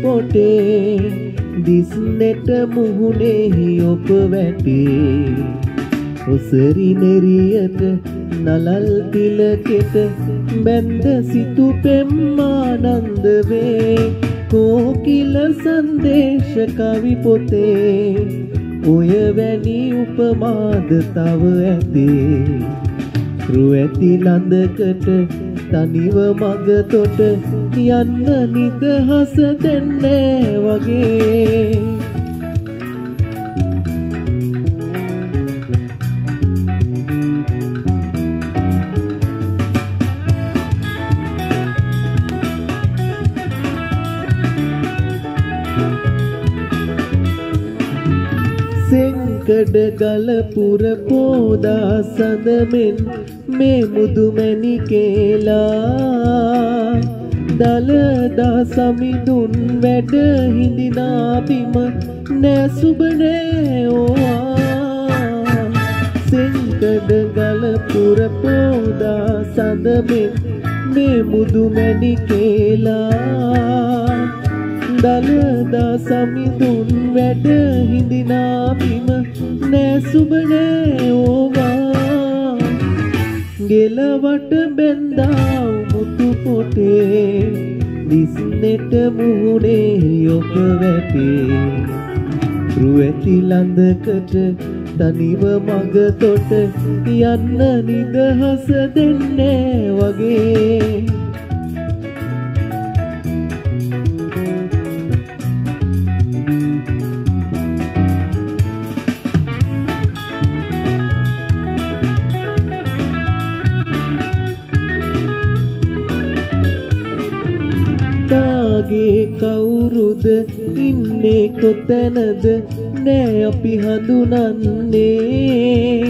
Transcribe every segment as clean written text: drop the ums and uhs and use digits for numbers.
පොටේ දිස්නෙට මුහුණෙහි ඔබ වැටේ ඔසරි නෙරියට නලල් තිලකෙට බැඳ සිතු පෙම්මානන්ද වේ කෝකිල සංදේශ කවි පොතේ ඔය වැනි උපමාද තව ඇතේ රු ඇති ළඳකට තනිව මග තොට යන්න නිදහස දෙන්නේ වගේ සෙන්කඩ ගල පුර පෝදා සඳමෙන් මේ මුදුමැණි කේලා දලදා සමිඳුන් වැඩ හිඳිනා බිම නෑ සුබ නෑ ඕවා සෙන්කඩ ගල පුර පෝදා සඳමෙන් මේ මුදුමැණි කේලා දලදා සමිඳුන් වැඩ හිඳිනා බිම නෑ සුබ නෑ ඕවා ගෙලවට බැන්දා මුතු පොටේ දිස්නෙට මුහුණේ ඔබ වැටේ රු ඇති ළඳකට තනිව මග තොට යන්න නිදහස දෙන්නේ වගේ කවුරුද ඉන්නේ කොතැනද නෑ අපි හඳුනන්නේ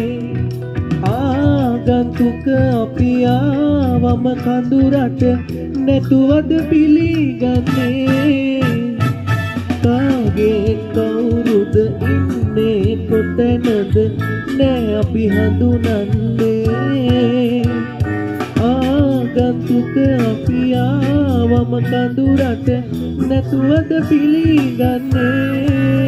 ආගන්තුක අපි ආවම කඳුරට නැතුවද පිළිගන්නේ කාගේ කවුරුද ඉන්නේ කොතැනද නෑ අපි හඳුනන්නේ ආගන්තුක අපි ආවම කඳුරට නැතුවද පිළිගන්නේ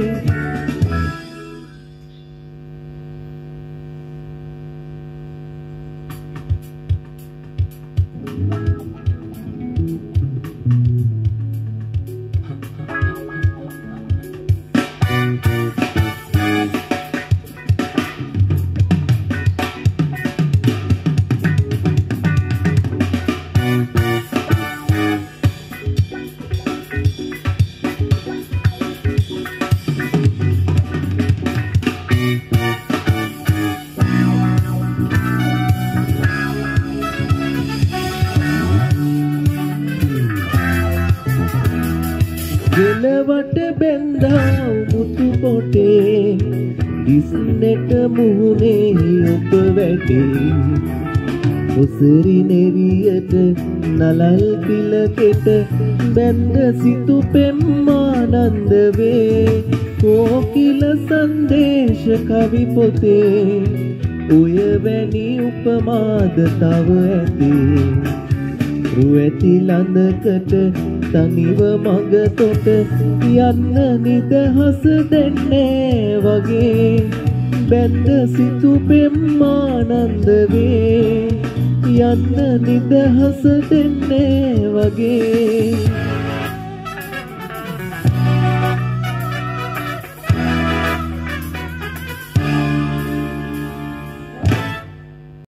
ගෙලවට බැන්දා මුතු පොටේ දිස්නෙට මුහුණේ ඔබ වැටේ ඔසරි නෙරියට නලල් පිලකෙට බැඳ සිතු පෙම්මානන්ද වේ කෝකිල සංදේශ කවි පොතේ ඔය වැනි උපමාද තව ඇතේ රු ඇති ළඳකට තනිව මග තොට යන්න නිදහස දෙන්නේ වගේ බැඳ සිතු පෙම්මානන්ද වේ යන්න නිදහස දෙන්නේ වගේ